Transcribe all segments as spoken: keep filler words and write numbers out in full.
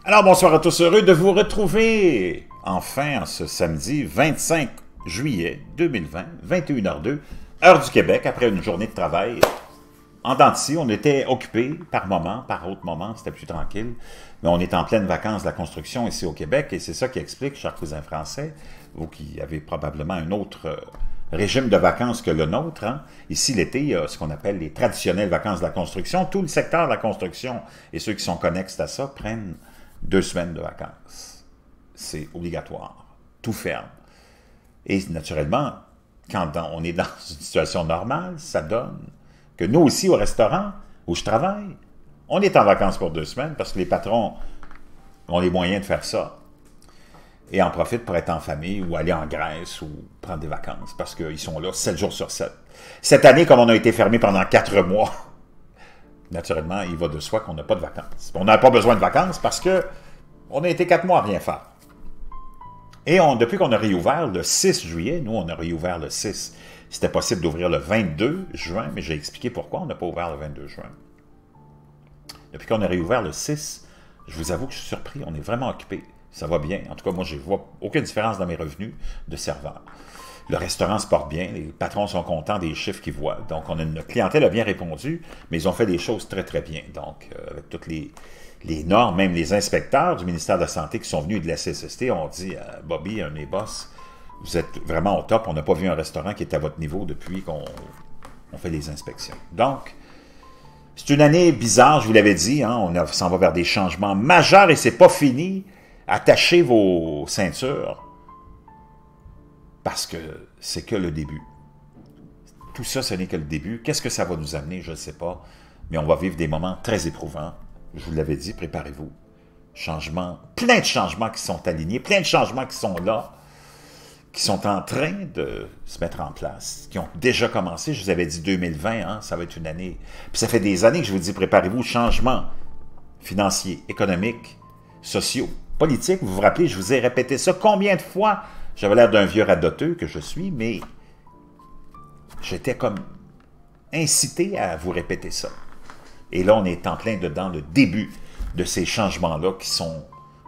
Alors, bonsoir à tous, heureux de vous retrouver enfin ce samedi vingt-cinq juillet deux mille vingt, vingt et une heures deux, heure du Québec, après une journée de travail. En dents de scie, on était occupés par moment, par autre moment, c'était plus tranquille, mais on est en pleine vacances de la construction ici au Québec, et c'est ça qui explique, chers cousins français, vous qui avez probablement un autre euh, régime de vacances que le nôtre, hein. Ici, l'été, il y a ce qu'on appelle les traditionnelles vacances de la construction. Tout le secteur de la construction et ceux qui sont connexes à ça prennent deux semaines de vacances. C'est obligatoire. Tout ferme. Et naturellement, quand on est dans une situation normale, ça donne que nous aussi, au restaurant où je travaille, on est en vacances pour deux semaines parce que les patrons ont les moyens de faire ça et en profitent pour être en famille ou aller en Grèce ou prendre des vacances parce qu'ils sont là sept jours sur sept. Cette année, comme on a été fermé pendant quatre mois, naturellement, il va de soi qu'on n'a pas de vacances. On n'a pas besoin de vacances parce que on a été quatre mois à rien faire. Et on, depuis qu'on a réouvert le six juillet, nous, on a réouvert le six. C'était possible d'ouvrir le vingt-deux juin, mais j'ai expliqué pourquoi on n'a pas ouvert le vingt-deux juin. Depuis qu'on a réouvert le six, je vous avoue que je suis surpris, on est vraiment occupé. Ça va bien. En tout cas, moi, je ne vois aucune différence dans mes revenus de serveur. Le restaurant se porte bien, les patrons sont contents des chiffres qu'ils voient. Donc, on a une clientèle a bien répondu, mais ils ont fait des choses très, très bien. Donc, euh, avec toutes les, les normes, même les inspecteurs du ministère de la Santé qui sont venus de la C S S T ont dit euh, « Bobby, un de mes boss, vous êtes vraiment au top. On n'a pas vu un restaurant qui est à votre niveau depuis qu'on on fait les inspections. » Donc, c'est une année bizarre, je vous l'avais dit. Hein, on s'en va vers des changements majeurs et c'est pas fini. Attachez vos ceintures. Parce que c'est que le début. Tout ça, ce n'est que le début. Qu'est-ce que ça va nous amener? Je ne sais pas. Mais on va vivre des moments très éprouvants. Je vous l'avais dit, préparez-vous. Changements, plein de changements qui sont alignés, plein de changements qui sont là, qui sont en train de se mettre en place, qui ont déjà commencé. Je vous avais dit deux mille vingt, hein, ça va être une année. Puis ça fait des années que je vous dis, préparez-vous, changements financiers, économiques, sociaux, politiques. Vous vous rappelez, je vous ai répété ça combien de fois? J'avais l'air d'un vieux radoteux que je suis, mais j'étais comme incité à vous répéter ça. Et là, on est en plein dedans le début de ces changements-là qui sont,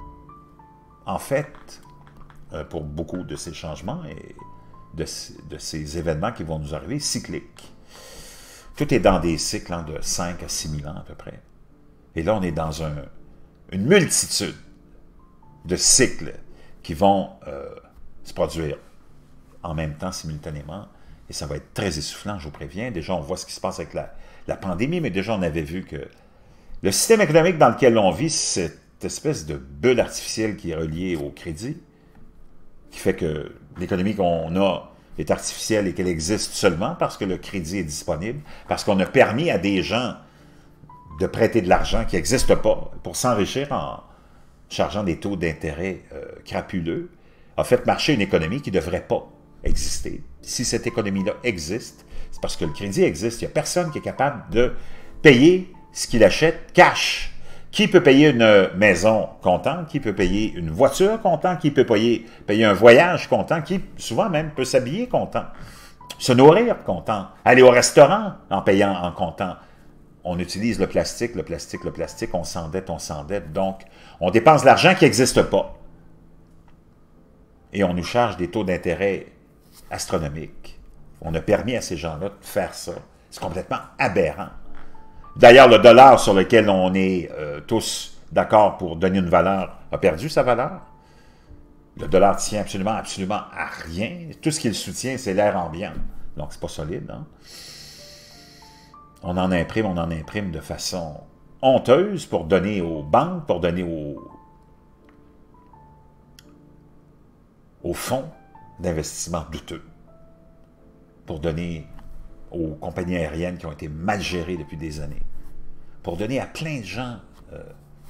en fait, pour beaucoup de ces changements et de, de ces événements qui vont nous arriver, cycliques. Tout est dans des cycles hein, de cinq à six mille ans à peu près. Et là, on est dans un, une multitude de cycles qui vont euh, se produire en même temps, simultanément, et ça va être très essoufflant, je vous préviens. Déjà, on voit ce qui se passe avec la, la pandémie, mais déjà, on avait vu que le système économique dans lequel on vit, cette espèce de bulle artificielle qui est reliée au crédit, qui fait que l'économie qu'on a est artificielle et qu'elle existe seulement parce que le crédit est disponible, parce qu'on a permis à des gens de prêter de l'argent qui n'existe pas pour s'enrichir en chargeant des taux d'intérêt euh, crapuleux, a fait marcher une économie qui ne devrait pas exister. Si cette économie-là existe, c'est parce que le crédit existe. Il n'y a personne qui est capable de payer ce qu'il achète cash. Qui peut payer une maison comptant? Qui peut payer une voiture comptant? Qui peut payer, payer un voyage comptant? Qui, souvent même, peut s'habiller comptant? Se nourrir comptant? Aller au restaurant en payant en comptant? On utilise le plastique, le plastique, le plastique, on s'endette, on s'endette. Donc, on dépense de l'argent qui n'existe pas. Et on nous charge des taux d'intérêt astronomiques. On a permis à ces gens-là de faire ça. C'est complètement aberrant. D'ailleurs, le dollar sur lequel on est euh, tous d'accord pour donner une valeur a perdu sa valeur. Le dollar tient absolument, absolument à rien. Tout ce qu'il soutient, c'est l'air ambiant. Donc, c'est pas solide. Hein? On en imprime, on en imprime de façon honteuse pour donner aux banques, pour donner aux, aux fonds d'investissement douteux, pour donner aux compagnies aériennes qui ont été mal gérées depuis des années, pour donner à plein de gens euh,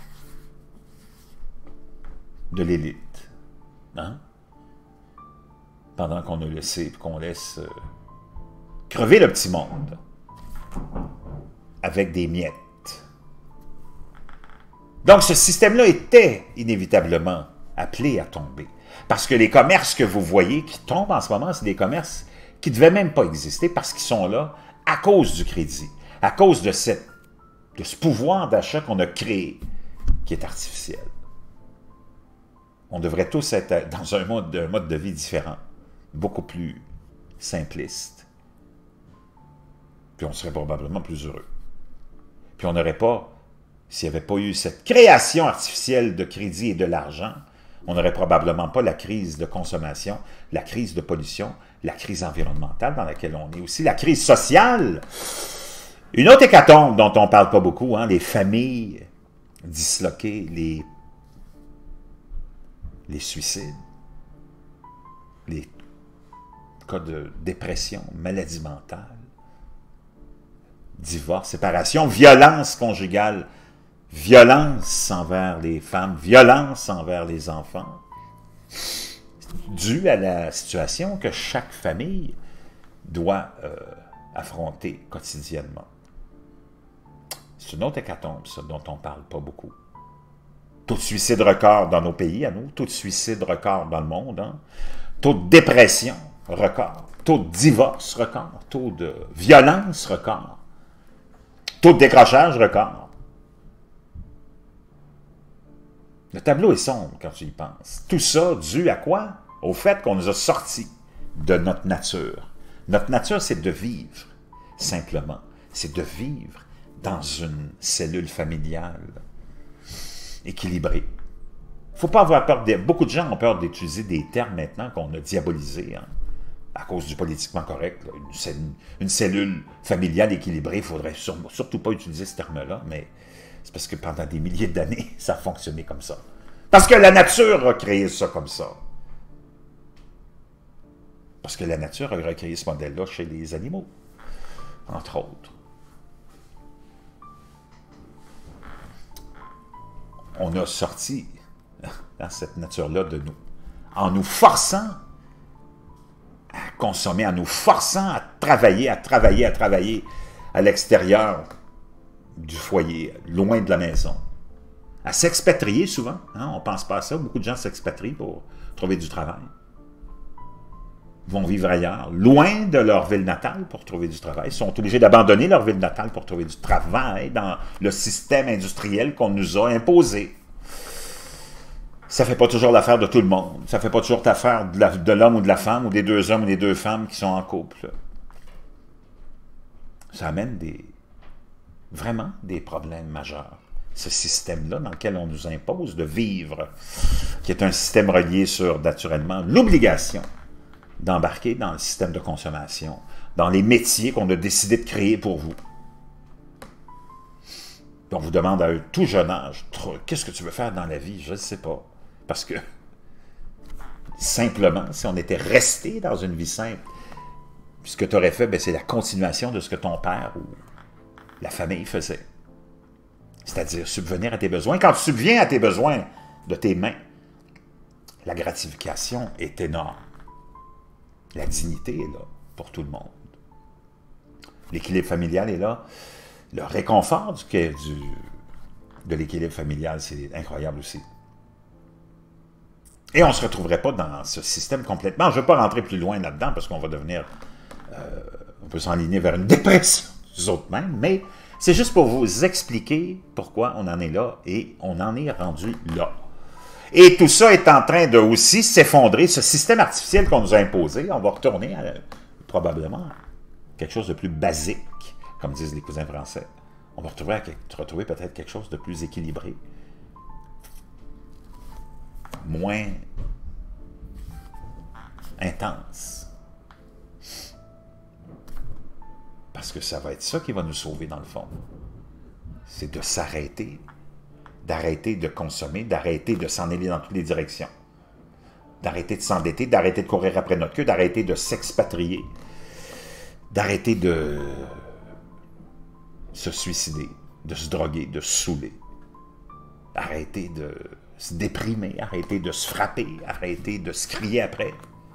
de l'élite, hein? Pendant qu'on a laissé, qu'on laisse euh, crever le petit monde avec des miettes. Donc ce système-là était inévitablement appelé à tomber, parce que les commerces que vous voyez qui tombent en ce moment, c'est des commerces qui ne devaient même pas exister parce qu'ils sont là à cause du crédit, à cause de, cette, de ce pouvoir d'achat qu'on a créé, qui est artificiel. On devrait tous être dans un mode, un mode de vie différent, beaucoup plus simpliste. Puis on serait probablement plus heureux. Puis on n'aurait pas, s'il n'y avait pas eu cette création artificielle de crédit et de l'argent, on n'aurait probablement pas la crise de consommation, la crise de pollution, la crise environnementale dans laquelle on est aussi, la crise sociale. Une autre hécatombe dont on ne parle pas beaucoup, hein, les familles disloquées, les, les suicides, les cas de dépression, maladie mentale, divorce, séparation, violence conjugale, violence envers les femmes, violence envers les enfants, due à la situation que chaque famille doit euh, affronter quotidiennement. C'est une autre hécatombe, ça, dont on ne parle pas beaucoup. Taux de suicide record dans nos pays, à nous, taux de suicide record dans le monde, hein? Taux de dépression record, taux de divorce record, taux de violence record, taux de décrochage record. Le tableau est sombre quand tu y penses. Tout ça dû à quoi? Au fait qu'on nous a sortis de notre nature. Notre nature, c'est de vivre, simplement. C'est de vivre dans une cellule familiale équilibrée. Il ne faut pas avoir peur. De... Beaucoup de gens ont peur d'utiliser des termes maintenant qu'on a diabolisés, hein, à cause du politiquement correct. Là. Une, cellule, une cellule familiale équilibrée, il ne faudrait sur, surtout pas utiliser ce terme-là, mais c'est parce que pendant des milliers d'années, ça a fonctionné comme ça. Parce que la nature a créé ça comme ça. Parce que la nature a recréé ce modèle-là chez les animaux, entre autres. On a sorti dans cette nature-là de nous, en nous forçant à consommer, en nous forçant à travailler, à travailler, à travailler à l'extérieur du foyer, loin de la maison. À s'expatrier souvent, hein? On ne pense pas à ça, beaucoup de gens s'expatrient pour trouver du travail. Ils vont vivre ailleurs, loin de leur ville natale pour trouver du travail. Ils sont obligés d'abandonner leur ville natale pour trouver du travail dans le système industriel qu'on nous a imposé. Ça ne fait pas toujours l'affaire de tout le monde. Ça ne fait pas toujours l'affaire de l'homme ou de la femme, ou des deux hommes ou des deux femmes qui sont en couple. Ça amène des, vraiment des problèmes majeurs. Ce système-là dans lequel on nous impose de vivre, qui est un système relié sur, naturellement, l'obligation d'embarquer dans le système de consommation, dans les métiers qu'on a décidé de créer pour vous. Puis on vous demande à un tout jeune âge, qu'est-ce que tu veux faire dans la vie? Je ne sais pas. Parce que, simplement, si on était resté dans une vie simple, ce que tu aurais fait, c'est la continuation de ce que ton père ou la famille faisait. C'est-à-dire subvenir à tes besoins. Quand tu subviens à tes besoins de tes mains, la gratification est énorme. La dignité est là pour tout le monde. L'équilibre familial est là. Le réconfort du, du, de l'équilibre familial, c'est incroyable aussi. Et on ne se retrouverait pas dans ce système complètement. Je ne veux pas rentrer plus loin là-dedans parce qu'on va devenir... Euh, on peut s'enligner vers une dépression des autres mêmes, mais c'est juste pour vous expliquer pourquoi on en est là et on en est rendu là. Et tout ça est en train de aussi s'effondrer. Ce système artificiel qu'on nous a imposé, on va retourner à, probablement à quelque chose de plus basique, comme disent les cousins français. On va retrouver, retrouver peut-être quelque chose de plus équilibré, moins intense. Parce que ça va être ça qui va nous sauver dans le fond. C'est de s'arrêter, d'arrêter de consommer, d'arrêter de s'en aller dans toutes les directions, d'arrêter de s'endetter, d'arrêter de courir après notre queue, d'arrêter de s'expatrier, d'arrêter de se suicider, de se droguer, de se saouler, arrêter de se déprimer, arrêter de se frapper, arrêter de se crier après,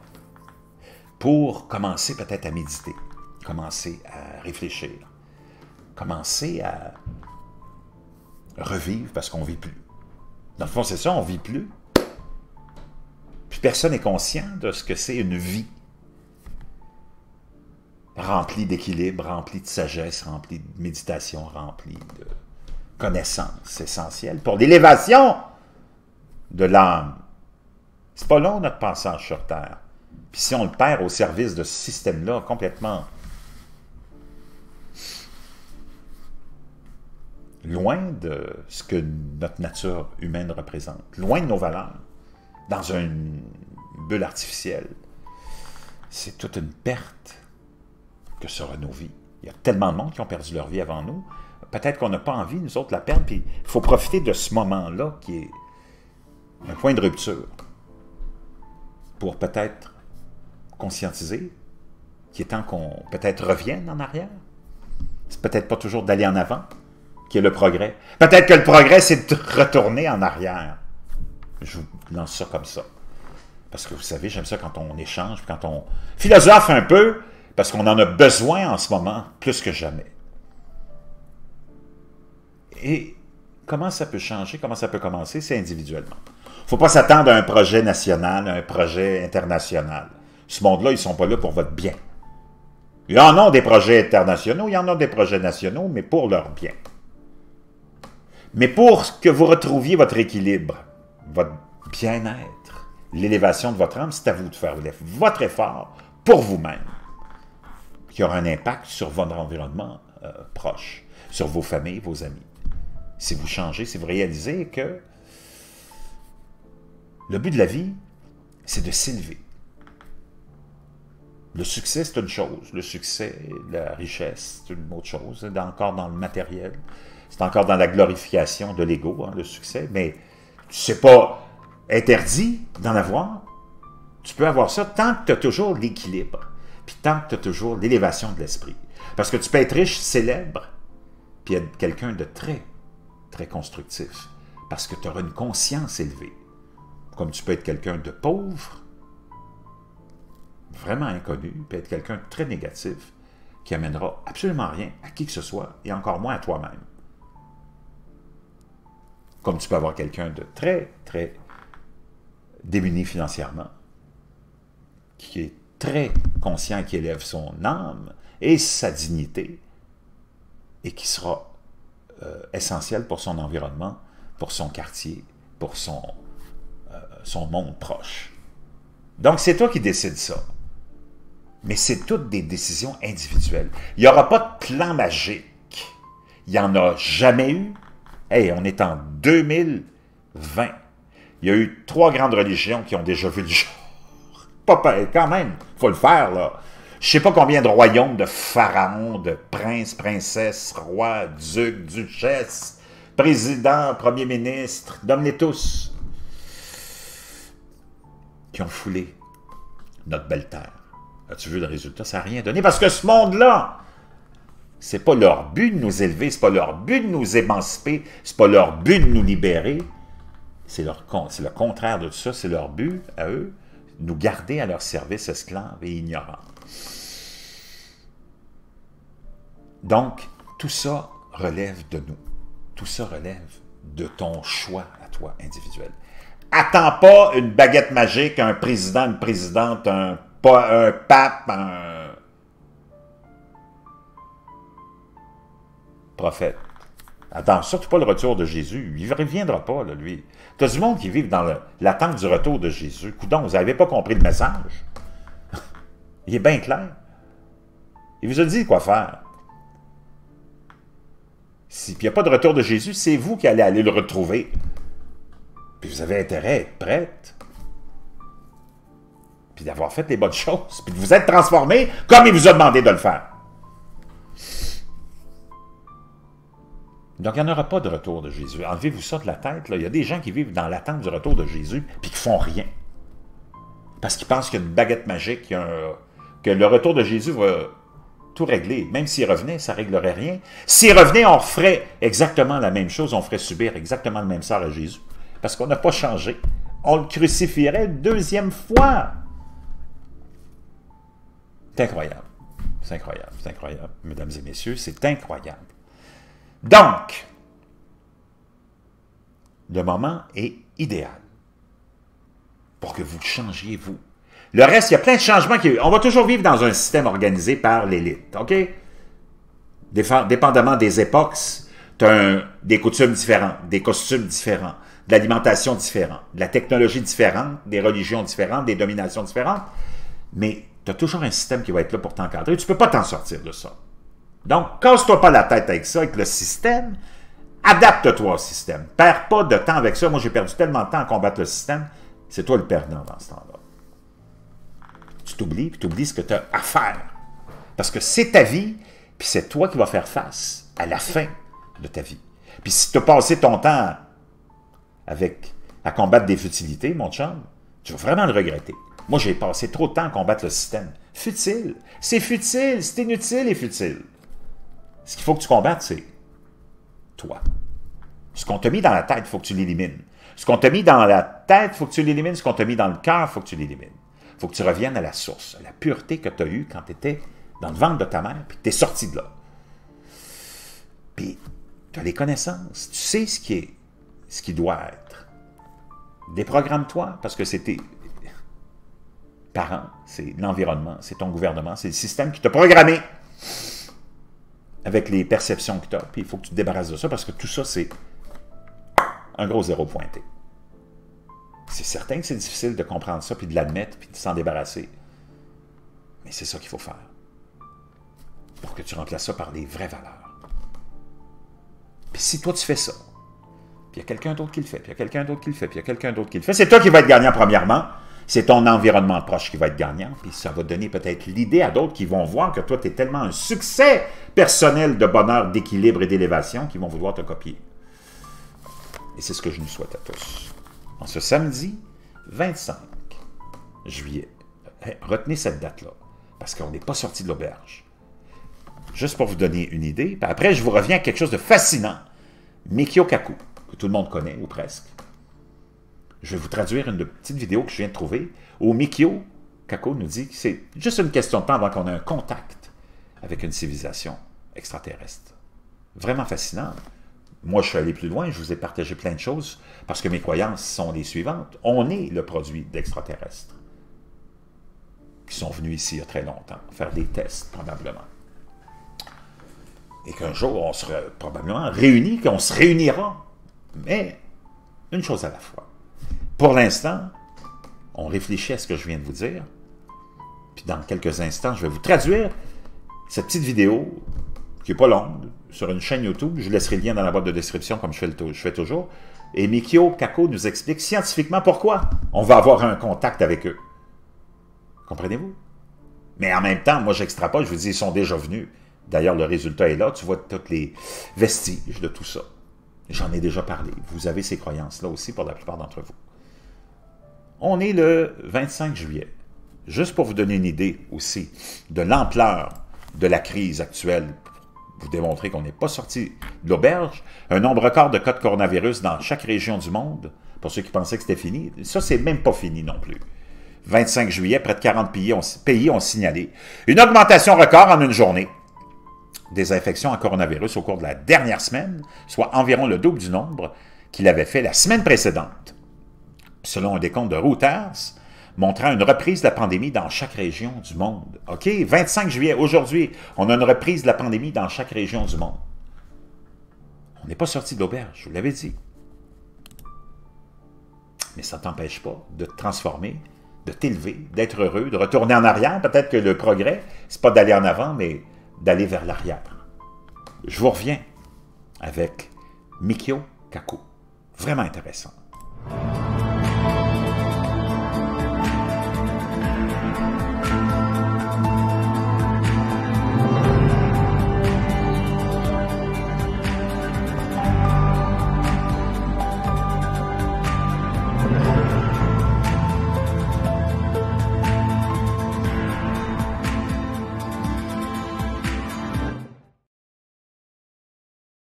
pour commencer peut-être à méditer, commencer à réfléchir, commencer à revivre parce qu'on ne vit plus. Dans le fond, c'est ça, on ne vit plus. Puis personne n'est conscient de ce que c'est une vie remplie d'équilibre, remplie de sagesse, remplie de méditation, remplie de connaissances essentielles pour l'élévation de l'âme C'est pas long, notre passage sur Terre. Puis si on le perd au service de ce système-là, complètement loin de ce que notre nature humaine représente, loin de nos valeurs, dans une bulle artificielle, c'est toute une perte que sera nos vies. Il y a tellement de monde qui ont perdu leur vie avant nous. Peut-être qu'on n'a pas envie, nous autres, de la perdre, puis il faut profiter de ce moment-là qui est un point de rupture pour peut-être conscientiser qu'il est temps qu'on peut-être revienne en arrière. C'est peut-être pas toujours d'aller en avant qui est le progrès. Peut-être que le progrès, c'est de retourner en arrière. Je vous lance ça comme ça. Parce que vous savez, j'aime ça quand on échange, quand on philosophe un peu, parce qu'on en a besoin en ce moment, plus que jamais. Et comment ça peut changer, comment ça peut commencer? C'est individuellement. Il ne faut pas s'attendre à un projet national, à un projet international. Ce monde-là, ils ne sont pas là pour votre bien. Il y en a des projets internationaux, il y en a des projets nationaux, mais pour leur bien. Mais pour que vous retrouviez votre équilibre, votre bien-être, l'élévation de votre âme, c'est à vous de faire votre effort pour vous-même, qui aura un impact sur votre environnement euh, proche, sur vos familles, vos amis. Si vous changez, si vous réalisez que le but de la vie, c'est de s'élever. Le succès, c'est une chose. Le succès, la richesse, c'est une autre chose. C'est encore dans le matériel. C'est encore dans la glorification de l'ego, hein, le succès. Mais c'est pas interdit d'en avoir. Tu peux avoir ça tant que tu as toujours l'équilibre. Puis tant que tu as toujours l'élévation de l'esprit. Parce que tu peux être riche, célèbre, puis être quelqu'un de très, très constructif. Parce que tu auras une conscience élevée. Comme tu peux être quelqu'un de pauvre, vraiment inconnu, puis être quelqu'un de très négatif, qui amènera absolument rien à qui que ce soit, et encore moins à toi-même. Comme tu peux avoir quelqu'un de très, très démuni financièrement, qui est très conscient, qui élève son âme et sa dignité, et qui sera euh, essentiel pour son environnement, pour son quartier, pour son, euh, son monde proche. Donc, c'est toi qui décides ça. Mais c'est toutes des décisions individuelles. Il n'y aura pas de plan magique. Il n'y en a jamais eu. Hey, on est en deux mille vingt. Il y a eu trois grandes religions qui ont déjà vu le jour. Pas pareil, quand même. Il faut le faire, là. Je ne sais pas combien de royaumes, de pharaons, de princes, princesses, rois, ducs, duchesses, présidents, premiers ministres, nomme-les tous, qui ont foulé notre belle terre. As-tu vu le résultat? Ça n'a rien donné. Parce que ce monde-là, c'est pas leur but de nous élever, c'est pas leur but de nous émanciper, c'est pas leur but de nous libérer. C'est le contraire de tout ça. C'est leur but, à eux, de nous garder à leur service esclaves et ignorants. Donc, tout ça relève de nous. Tout ça relève de ton choix à toi, individuel. Attends pas une baguette magique, un président, une présidente, un pas un pape, un prophète. Attends, surtout pas le retour de Jésus. Il ne reviendra pas, là, lui. Tu as du monde qui vit dans l'attente du retour de Jésus. Coudon, vous n'avez pas compris le message. Il est bien clair. Il vous a dit quoi faire. Si il n'y a pas de retour de Jésus, c'est vous qui allez aller le retrouver. Puis vous avez intérêt à être prête. Puis d'avoir fait les bonnes choses, puis de vous être transformé comme il vous a demandé de le faire. Donc, il n'y en aura pas de retour de Jésus. Enlevez-vous ça de la tête. Là. Il y a des gens qui vivent dans l'attente du retour de Jésus, puis qui ne font rien. Parce qu'ils pensent qu'il y a une baguette magique, un, que le retour de Jésus va tout régler. Même s'il revenait, ça ne réglerait rien. S'il revenait, on ferait exactement la même chose, on ferait subir exactement le même sort à Jésus. Parce qu'on n'a pas changé. On le crucifierait une deuxième fois. C'est incroyable. C'est incroyable. C'est incroyable, mesdames et messieurs. C'est incroyable. Donc, le moment est idéal pour que vous changiez, vous. Le reste, il y a plein de changements. Qui... On va toujours vivre dans un système organisé par l'élite, OK? Dépendamment des époques, tu as un... des coutumes différentes, des costumes différents, de l'alimentation différente, de la technologie différente, des religions différentes, des dominations différentes, mais tu as toujours un système qui va être là pour t'encadrer. Tu ne peux pas t'en sortir de ça. Donc, casse-toi pas la tête avec ça, avec le système. Adapte-toi au système. Perds pas de temps avec ça. Moi, j'ai perdu tellement de temps à combattre le système. C'est toi le perdant dans ce temps-là. Tu t'oublies, puis tu oublies ce que tu as à faire. Parce que c'est ta vie, puis c'est toi qui vas faire face à la fin de ta vie. Puis si tu as passé ton temps avec, à combattre des futilités, mon chum, tu vas vraiment le regretter. Moi, j'ai passé trop de temps à combattre le système. Futile. C'est futile. C'est inutile et futile. Ce qu'il faut que tu combattes, c'est toi. Ce qu'on t'a mis dans la tête, il faut que tu l'élimines. Ce qu'on t'a mis dans la tête, il faut que tu l'élimines. Ce qu'on t'a mis dans le cœur, il faut que tu l'élimines. Il faut que tu reviennes à la source, à la pureté que tu as eue quand tu étais dans le ventre de ta mère, puis que tu es sorti de là. Puis, tu as les connaissances. Tu sais ce qui est, ce qui doit être. Déprogramme-toi, parce que c'est tes parents, c'est l'environnement, c'est ton gouvernement, c'est le système qui t'a programmé avec les perceptions que tu as. Puis il faut que tu te débarrasses de ça, parce que tout ça, c'est un gros zéro pointé. C'est certain que c'est difficile de comprendre ça, puis de l'admettre, puis de s'en débarrasser. Mais c'est ça qu'il faut faire. Pour que tu remplaces ça par des vraies valeurs. Puis si toi, tu fais ça, puis il y a quelqu'un d'autre qui le fait, puis il y a quelqu'un d'autre qui le fait, puis il y a quelqu'un d'autre qui le fait, c'est toi qui vas être gagnant premièrement, c'est ton environnement proche qui va être gagnant, puis ça va donner peut-être l'idée à d'autres qui vont voir que toi, tu es tellement un succès personnel de bonheur, d'équilibre et d'élévation qu'ils vont vouloir te copier. Et c'est ce que je nous souhaite à tous. En ce samedi vingt-cinq juillet, retenez cette date-là, parce qu'on n'est pas sorti de l'auberge. Juste pour vous donner une idée, puis après, je vous reviens à quelque chose de fascinant. Mikio Kaku, que tout le monde connaît, ou presque. Je vais vous traduire une petite vidéo que je viens de trouver, où Mikio Kaku nous dit que c'est juste une question de temps avant qu'on ait un contact avec une civilisation extraterrestre. Vraiment fascinant. Moi, je suis allé plus loin, je vous ai partagé plein de choses, parce que mes croyances sont les suivantes. On est le produit d'extraterrestres, qui sont venus ici il y a très longtemps, faire des tests, probablement. Et qu'un jour, on sera probablement réunis, qu'on se réunira. Mais, une chose à la fois. Pour l'instant, on réfléchit à ce que je viens de vous dire. Puis dans quelques instants, je vais vous traduire cette petite vidéo, qui n'est pas longue, sur une chaîne YouTube. Je laisserai le lien dans la boîte de description, comme je fais, le je fais toujours. Et Mikio Kaku nous explique scientifiquement pourquoi on va avoir un contact avec eux. Comprenez-vous? Mais en même temps, moi, j'extrapole, je vous dis, ils sont déjà venus. D'ailleurs, le résultat est là. Tu vois tous les vestiges de tout ça. J'en ai déjà parlé. Vous avez ces croyances-là aussi pour la plupart d'entre vous. On est le vingt-cinq juillet. Juste pour vous donner une idée aussi de l'ampleur de la crise actuelle, vous démontrer qu'on n'est pas sorti de l'auberge. Un nombre record de cas de coronavirus dans chaque région du monde. Pour ceux qui pensaient que c'était fini, ça, c'est même pas fini non plus. vingt-cinq juillet, près de quarante pays ont, pays ont signalé une augmentation record en une journée des infections à coronavirus au cours de la dernière semaine, soit environ le double du nombre qu'il avait fait la semaine précédente. Selon un décompte de Reuters, montrant une reprise de la pandémie dans chaque région du monde. OK? vingt-cinq juillet, aujourd'hui, on a une reprise de la pandémie dans chaque région du monde. On n'est pas sorti de l'auberge, je vous l'avais dit. Mais ça ne t'empêche pas de te transformer, de t'élever, d'être heureux, de retourner en arrière. Peut-être que le progrès, ce n'est pas d'aller en avant, mais d'aller vers l'arrière. Je vous reviens avec Mikio Kaku. Vraiment intéressant.